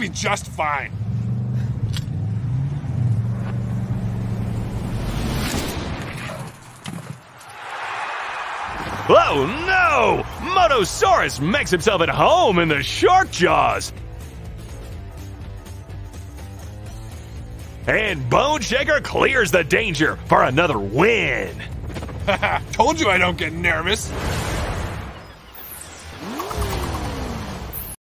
be just fine. Oh no! Motosaurus makes himself at home in the shark jaws! And Bone Shaker clears the danger for another win! Told you I don't get nervous.